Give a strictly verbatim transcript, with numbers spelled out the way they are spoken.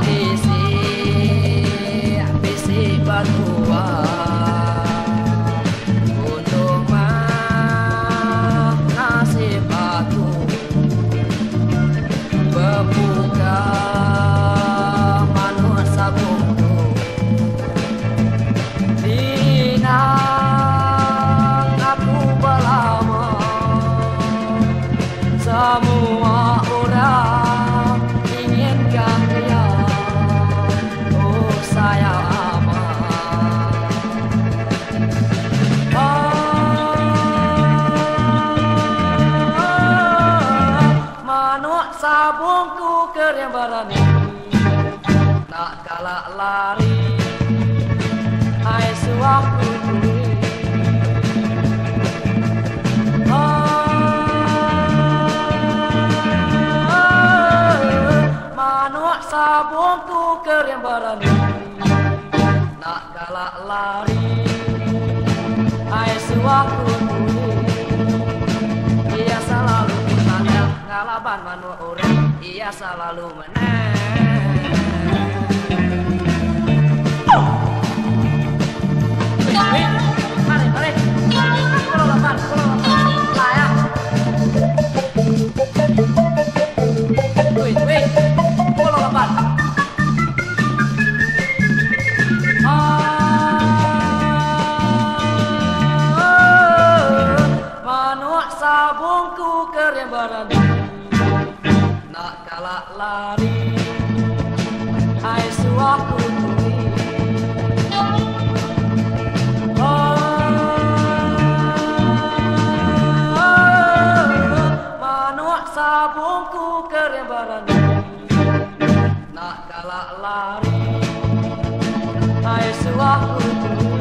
Bisik-bisik berdua untuk nasib aku berbuka manut sabungku dinang aku berlama semua orang inginkan dia oh saya sabungku kering berani nak kalah lari hai suaku manuk sabungku kering berani nak kalah lari hai suaku ia selalu ngalaban manuk orang ia selalu menang. Wih, mari, mari. Pulau Lapan, Pulau Lapan, layak. Wih, wih, Pulau Lapan. Manuk sabungku kering berani nak kalah lari hai suaku manuk sabungku kering berani nak kalah lari hai suaku